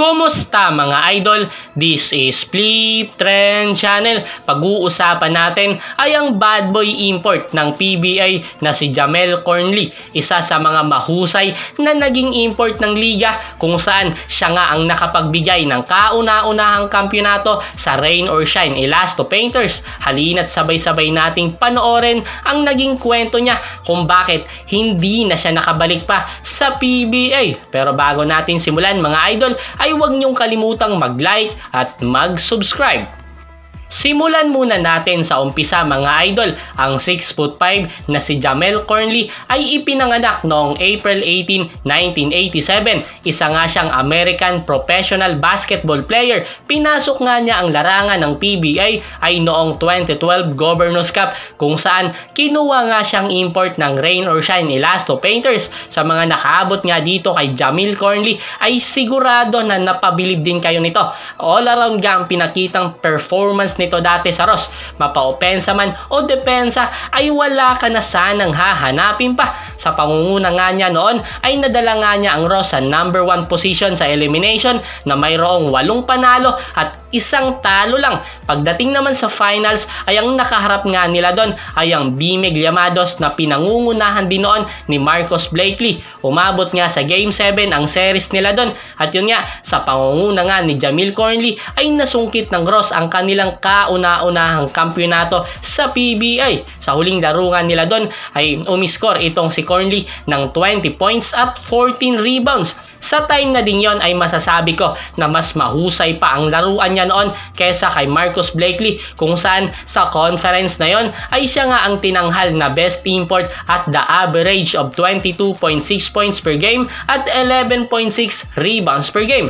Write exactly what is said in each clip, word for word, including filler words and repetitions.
Kumusta mga idol? This is Flip Trend Channel. Pag-uusapan natin ay ang bad boy import ng P B A na si JAMELLE CORNLEY. Isa sa mga mahusay na naging import ng liga kung saan siya nga ang nakapagbigay ng kauna-unahang kampeonato sa Rain or Shine Elasto Painters. Halina't sabay-sabay nating panoorin ang naging kwento niya kung bakit hindi na siya nakabalik pa sa P B A. Pero bago natin simulan mga idol ay huwag niyong kalimutang mag-like at mag-subscribe. Simulan muna natin sa umpisa mga idol. Ang six foot five na si JAMELLE CORNLEY ay ipinanganak noong April eighteen, nineteen eighty-seven. Isa nga siyang American professional basketball player. Pinasok nga niya ang larangan ng P B A ay noong twenty twelve Governors Cup kung saan kinuha nga siyang import ng Rain or Shine Elasto Painters. Sa mga nakaabot nga dito kay JAMELLE CORNLEY ay sigurado na napabilib din kayo nito. All around nga ang pinakitang performance nito dati sa R O S. Mapa-opensa man o depensa ay wala ka na sanang hahanapin pa. Sa pangunguna nga niya noon ay nadala nga niya ang R O S sa number one position sa elimination na mayroong walong panalo at isang talo lang. Pagdating naman sa finals ay ang nakaharap nga nila doon ay ang B M E Llamados na pinangungunahan din noon ni Marcus Blakely. Umabot nga sa game seven ang series nila doon at yun nga sa pangunguna nga ni JAMELLE CORNLEY ay nasungkit ng R O S ang kanilang kauna-unahang kampeonato sa P B A. Sa huling laro nga nila doon ay umiscore itong si CORNLEY ng twenty points at fourteen rebounds. Sa time na din yon ay masasabi ko na mas mahusay pa ang laruan niya noon kesa kay Marcus Blakely kung saan sa conference na yon ay siya nga ang tinanghal na best import at the average of twenty-two point six points per game at eleven point six rebounds per game.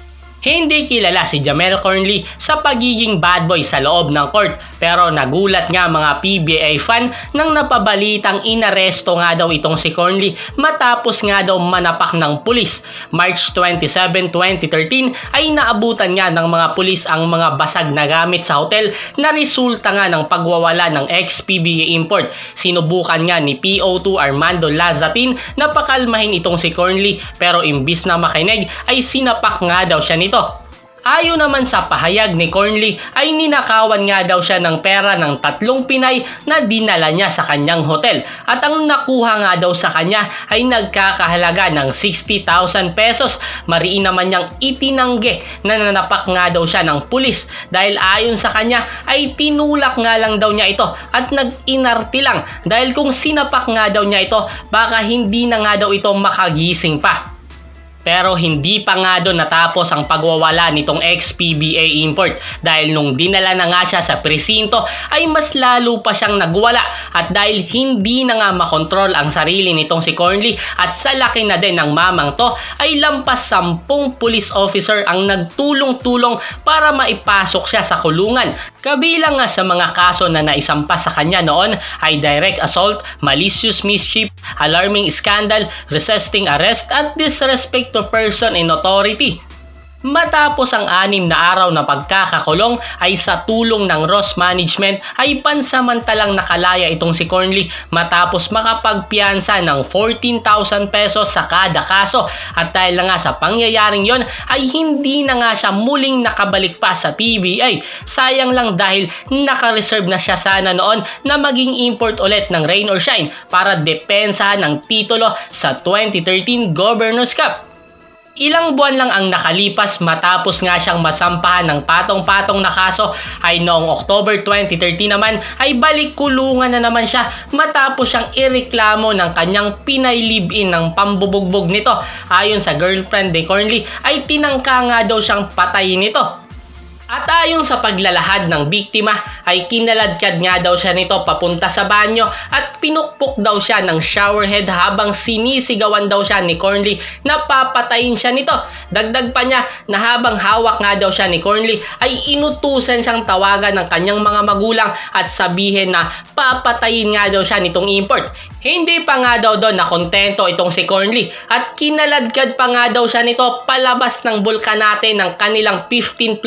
Hindi kilala si JAMELLE CORNLEY sa pagiging bad boy sa loob ng court pero nagulat nga mga P B A fan nang napabalitang inaresto nga daw itong si CORNLEY matapos nga daw manapak ng pulis. March twenty-seven, twenty thirteen ay naabutan nga ng mga pulis ang mga basag na gamit sa hotel na resulta nga ng pagwawala ng ex-P B A import. Sinubukan nga ni P O two Armando Lazatin na pakalmahin itong si CORNLEY pero imbis na makinig ay sinapak nga daw siya nito. Ayon naman sa pahayag ni CORNLEY ay ninakawan nga daw siya ng pera ng tatlong Pinay na dinala niya sa kanyang hotel at ang nakuha nga daw sa kanya ay nagkakahalaga ng sixty thousand pesos. Mariin naman niyang itinanggi na nanapak nga daw siya ng pulis dahil ayon sa kanya ay tinulak nga lang daw niya ito at nag-inarti lang dahil kung sinapak nga daw niya ito baka hindi na nga daw ito makagising pa. Pero hindi pa nga doon natapos ang pagwawala nitong ex-P B A import dahil nung dinala na nga siya sa presinto ay mas lalo pa siyang nagwala at dahil hindi na nga makontrol ang sarili nitong si CORNLEY at sa laki na din ng mamang to ay lampas sampung police officer ang nagtulong-tulong para maipasok siya sa kulungan. Kabilang nga sa mga kaso na naisampa sa kanya noon ay direct assault, malicious mischief, alarming scandal, resisting arrest at disrespect to person in authority. Matapos ang anim na araw na pagkakakulong ay sa tulong ng R O S management ay pansamantalang nakalaya itong si CORNLEY matapos makapagpiyansa ng fourteen thousand pesos sa kada kaso at dahil na nga sa pangyayaring yon ay hindi na nga siya muling nakabalik pa sa P B A. Sayang lang dahil naka-reserve na siya sana noon na maging import ulit ng Rain or Shine para depensahan ng titulo sa twenty thirteen Governors Cup. Ilang buwan lang ang nakalipas matapos nga siyang masampahan ng patong-patong na kaso ay noong October twenty thirteen naman ay balik kulungan na naman siya matapos siyang ireklamo ng kanyang Pinay live-in ng pambubugbog nito. Ayon sa girlfriend ni CORNLEY ay tinangka nga daw siyang patayin nito. At ayon sa paglalahad ng biktima ay kinaladkad nga daw siya nito papunta sa banyo at pinukpok daw siya ng showerhead habang sinisigawan daw siya ni CORNLEY na papatayin siya nito. Dagdag pa niya na habang hawak nga daw siya ni CORNLEY ay inutusan siyang tawagan ng kanyang mga magulang at sabihin na papatayin nga daw siya nitong import. Hindi pa nga daw doon na kontento itong si CORNLEY at kinaladkad pa nga daw siya nito palabas ng bulkanate ng kanilang fifteenth floor na condo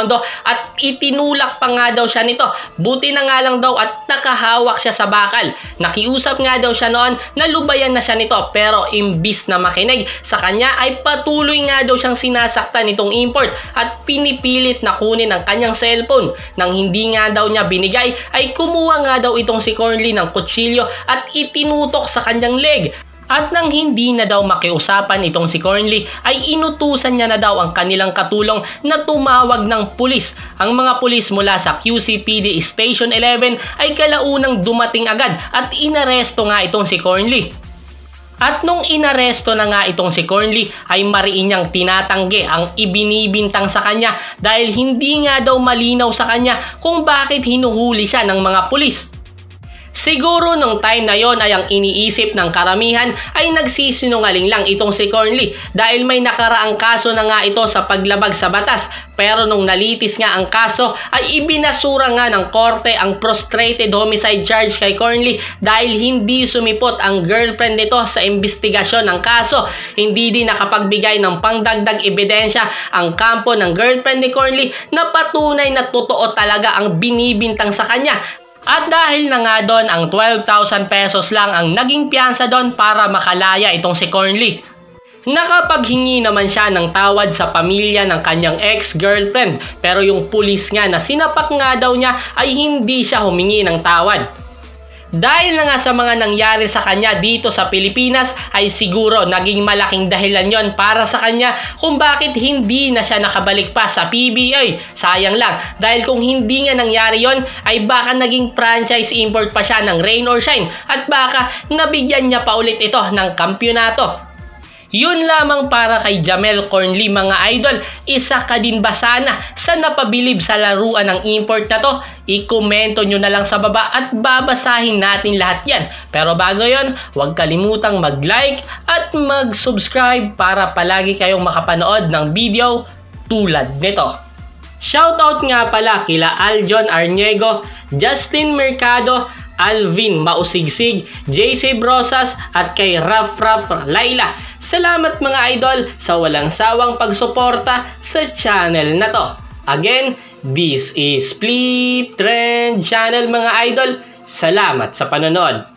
pondo at itinulak pa nga daw siya nito. Buti na nga lang daw at nakahawak siya sa bakal. Nakiusap nga daw siya noon na lubayan na siya nito, pero imbis na makinig sa kanya ay patuloy nga daw siyang sinasaktan nitong import at pinipilit na kunin ang kanyang cellphone. Nang hindi nga daw niya binigay ay kumuha nga daw itong si Cornley ng kutsilyo at itinutok sa kanyang leg. At nang hindi na daw makiusapan itong si Cornley ay inutusan niya na daw ang kanilang katulong na tumawag ng pulis. Ang mga pulis mula sa Q C P D Station eleven ay kalaunang dumating agad at inaresto nga itong si Cornley. At nung inaresto na nga itong si Cornley ay mariin niyang tinatanggi ang ibinibintang sa kanya dahil hindi nga daw malinaw sa kanya kung bakit hinuhuli siya ng mga pulis. Siguro nung time na yon ay ang iniisip ng karamihan ay nagsisinungaling lang itong si Cornley dahil may nakaraang kaso na nga ito sa paglabag sa batas. Pero nung nalitis nga ang kaso ay ibinasura nga ng korte ang prostrated homicide charge kay Cornley dahil hindi sumipot ang girlfriend nito sa investigasyon ng kaso. Hindi din nakapagbigay ng pangdagdag ebidensya ang kampo ng girlfriend ni Cornley na patunay na totoo talaga ang binibintang sa kanya. At dahil na nga doon ang twelve thousand pesos lang ang naging piyansa doon para makalaya itong si Cornley. Nakapaghingi naman siya ng tawad sa pamilya ng kanyang ex-girlfriend, pero yung pulis nga na sinapak nga daw niya ay hindi siya humingi ng tawad. Dahil na nga sa mga nangyari sa kanya dito sa Pilipinas ay siguro naging malaking dahilan yon para sa kanya kung bakit hindi na siya nakabalik pa sa P B A. Sayang lang dahil kung hindi nga nangyari yon ay baka naging franchise import pa siya ng rain or shine at baka nabigyan niya pa ulit ito ng kampeonato. Yun lamang para kay Jamelle Cornley mga idol. Isa ka din ba sana sa napabilib sa laruan ng import na to? I-komento nyo na lang sa baba at babasahin natin lahat yan. Pero bago yon, huwag kalimutang mag-like at mag-subscribe para palagi kayong makapanood ng video tulad nito. Shoutout nga pala kila Aljon Arniego, Justin Mercado, Alvin Mausigsig, J C Brosas at kay Raf Raf Laila. Salamat mga idol sa walang sawang pagsuporta sa channel na to. Again, this is Flip Trend Channel mga idol. Salamat sa panonood.